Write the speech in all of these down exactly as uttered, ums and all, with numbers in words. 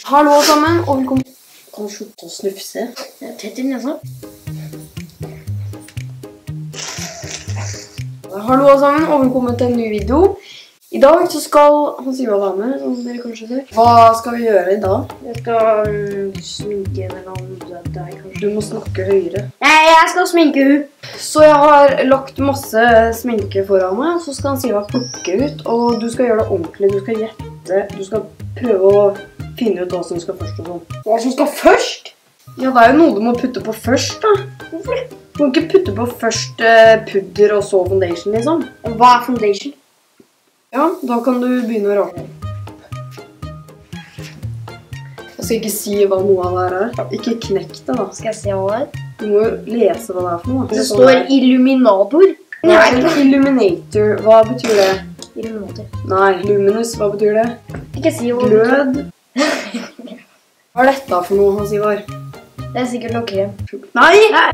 Hallo sammen, og velkommen. Kan du slutte å snufse? Jeg er tett i nesa. Hallo sammen, og velkommen til en ny video. I dag så skal Hans Ivar være med, som dere kanskje ser. Hva skal vi gjøre i dag? Jeg skal um, sminke en eller annen deg, kanskje. Du må snakke høyere. Nei, jeg skal sminke hun. Så jeg har lagt masse sminke foran meg, så skal Hans Ivar plukke ut, og du skal gjøre det ordentlig. Du skal gjette, du skal prøve å finne ut hva som skal først og sånn. Hva som skal først? Ja, det er jo noe du må putte på først, da. Hvorfor det? Du må ikke putte på først eh, pudder og så foundation, liksom. Hva er foundation? Ja, da kan du begynne å rake. Jeg skal ikke si hva noe av det her er. Ikke knekk det, da. Skal jeg se hva det er? Du må jo lese hva det er for noe. Det står Illuminator. Nei, Illuminator. Hva betyr det? Illuminator. Nei, Luminous. Hva betyr det? Ikke si hva. Glød. Hva er dette for noe, Hans Ivar? Det er sikkert noe krem. Nei! Nei!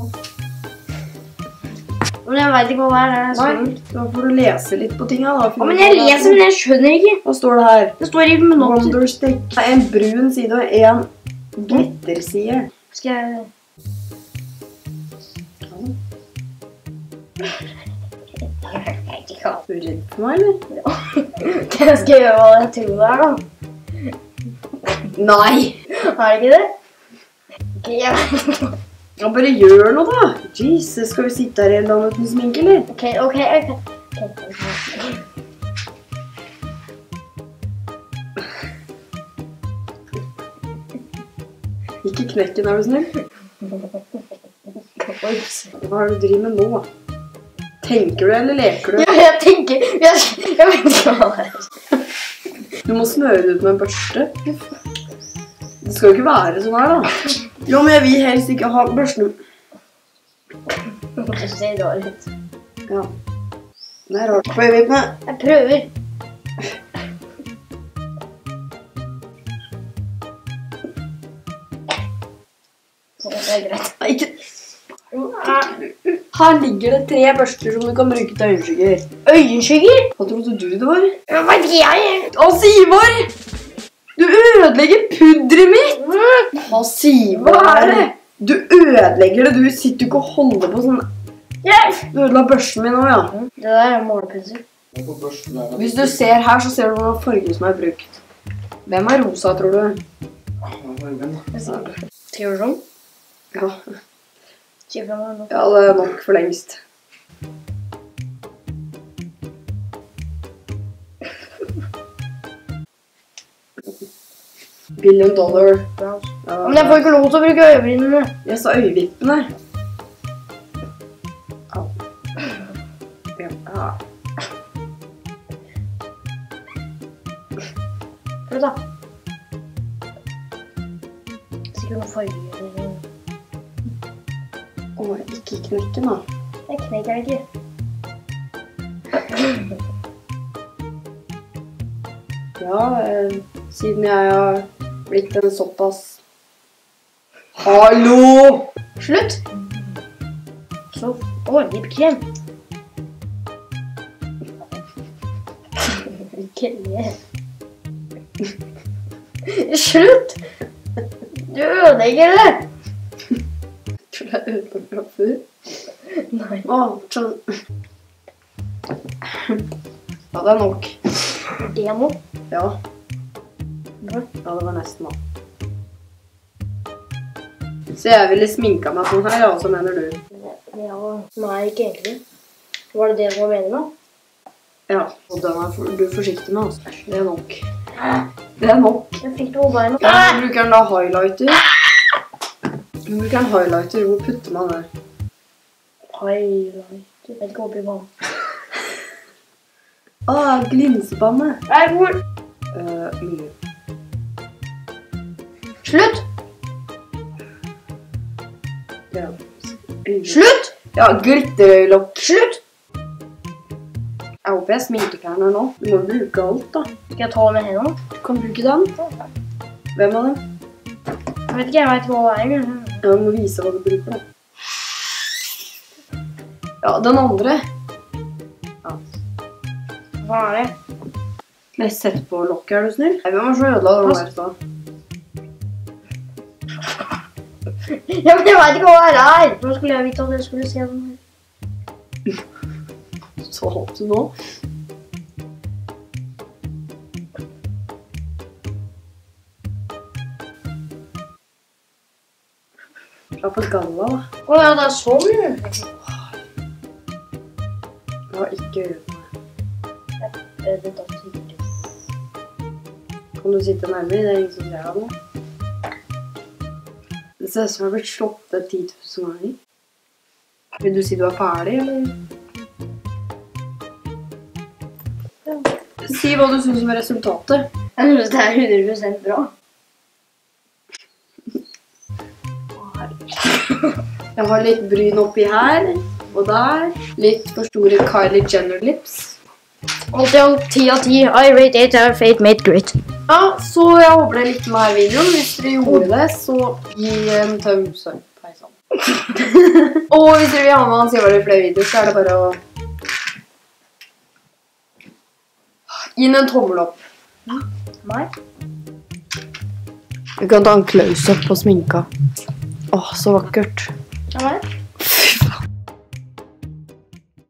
Men jeg vet ikke hva det er. Nei, da får du lese litt på tingene, da. Ja, men jeg leser, men jeg skjønner ikke. Hva står det her? Det står Illuminator. Wonderstick. Det er en brun side og en glitterside. Skal jeg... Er du redd for meg, eller? Jeg skal gjøre hva jeg tror det er, da. Nei! Er det ikke det? Ok, jeg vet ikke. Ja, bare gjør noe, da. Jesus, skal vi sitte her hele dagen uten sminke, eller? Ok, ok, ok. Ikke knekken, er du snill? Hva er det du driver med nå? Tenker du, eller leker du? Ja, jeg tenker... Jeg, jeg vet ikke hva det er. Du må smøre det ut med en børste. Det skal jo ikke være sånn her, da. Jo, men jeg vil helst ikke ha børsten. Det ser rar ut. Ja. Det er rart. Prøv litt med. Jeg prøver. Så det er greit. Nei, ikke... Her ligger det tre børster som du kan bruke til øyenskygger. Øyenskygger? Hva trodde du det var? Hva vet jeg? Hans Ivar! Du ødelegger pudderet mitt! Hans Ivar! Hva er det? Du ødelegger det, du sitter ikke og holder på sånn... Yes! Du ødela børsten min nå, ja. Det der er målepensel. Hvis du ser her, så ser du hva fargen som er brukt. Hvem er rosa, tror du? Skal jeg gjøre sånn? Ja. Si fra meg nå. Ja, det er nok for lengst. Billion dollar. Ja. Men jeg får ikke lov til å bruke øyebrynene. Jeg sa øyevippene. Au. Ja. Prøv da. Sikkert noen farger. Åh, ikke knekken da. Jeg knekker ikke. Ja, eh, siden jeg har blitt en såpass... Hallo! Slutt! Så, åh, lipkrem. Ikke le. Slutt! Du ødelegger det! Tror du jeg ødelegger fra før? Nei. Åh, sånn... Ja, det er nok. Det er noe. Ja. Ja. Ja, det var nesten da. Så jeg ville sminka meg sånn her, ja, så mener du? Ja, nei, ikke egentlig. Var det det du var meningen da? Ja, og den er for, du er forsiktig med, altså. Det er nok. Det er nok. Jeg fikk det over beina. Ja, bruker den da highlighter? Du bruker en highlighter, hvor putter man det? Highlighter. Jeg vet ikke oppi vann. Åh, glinsepanne. Nei, hvor? Uh, mye. Slutt! Ja. Slutt! Ja, glitterøylokk. Slutt! Jeg håper jeg sminkefjerner nå. Du må bruke alt da. Skal jeg ta det med hendene? Du kan bruke den. Hvem av dem? Jeg vet ikke, jeg vet hva det er. Jeg må vise hva du bruker da. Ja, den andre. Ja. Hva er det? Nei, sett på lokket, er du snill? Nei, hvem var så ødela den der da? Ja, men jeg vet ikke hva det er. Nå skulle jeg vite at jeg skulle se den her. Så holdt du nå. Dra på galla, da. Åja, det er sånn. Jeg har ikke øret på meg. Er det da tydelig? Kan du sitte nærmere? Det er ingen som ser deg nå. Det ser ut som jeg har blitt slått det ti tusen ganger. Vil du si du er ferdig, eller? Ja. Si hva du synes om resultatet. Jeg synes det er hundre prosent bra. Jeg har litt bryn oppi her, og der. Litt for store Kylie Jenner lips. Alt i alt ti av ti. I rate eight out of eight made great. Ja, så jeg håper det likte denne videoen. Hvis dere gjorde det, så gi en thumbs up. Hei sann. Og hvis dere vil ha med Hans Ivar i flere videoer, så er det bare å gi den en tommel opp. Nei. Vi kan ta en close-up på sminka. Åh, så vakkert. Ja,